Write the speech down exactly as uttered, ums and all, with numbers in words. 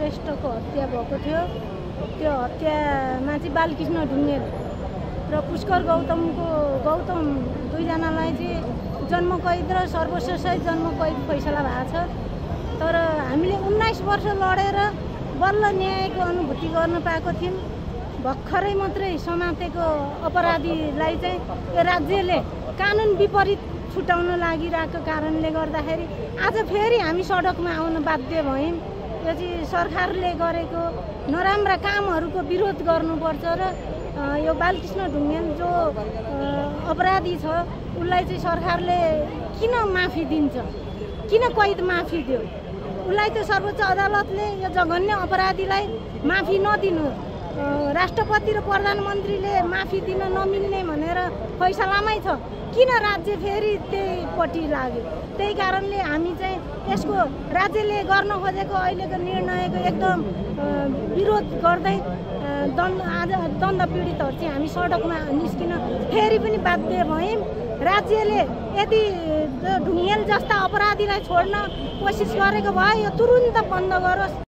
श्रेष्ठको हत्या भएको थियो। त्यो हत्यामा चाहिँ बालकृष्ण ढुङ्गेल र पुष्कर गौतमको गौतम दुईजनालाई चाहिँ जन्म कैद र सर्वोच्चसहित जन्म कैद फैसला भएको छ। तर हामीले उन्नाइस वर्ष लडेर बल्ल न्यायको अनुभूति गर्न पाएको थियौँ। भर्खरै मात्रै समातेको अपराधीलाई चाहिँ यो राज्यले कानुन विपरीत छुटाउन लागिरहेको कारणले गर्दाखेरि आज फेरि हामी सडकमा आउन बाध्य भयौँ। यो चाहिँ सरकारले गरेको नराम्रा कामहरूको विरोध गर्नुपर्छ र यो बालकृष्ण ढुङ्गेल जो अपराधी छ उसलाई चाहिँ सरकारले किन माफी दिन्छ, किन कैद माफी दियो? उसलाई त सर्वोच्च अदालतले यो जघन्य अपराधीलाई माफी नदिनु, राष्ट्रपति र प्रधानमन्त्रीले माफी दिन नमिल्ने भनेर फैसलामै छ। किन राज्य फेरि त्यहीपट्टि लाग्यो? त्यही कारणले हामी चाहिँ यसको राज्यले गर्न खोजेको अहिलेको निर्णयको एकदम विरोध गर्दै दण्ड आज दण्ड पीडितहरू चाहिँ हामी सडकमा निस्किन फेरि पनि बाध्य भयौँ। राज्यले यदि ढुङ्गेल जस्ता अपराधीलाई छोड्न कोसिस गरेको भए यो तुरुन्त बन्द गरोस्।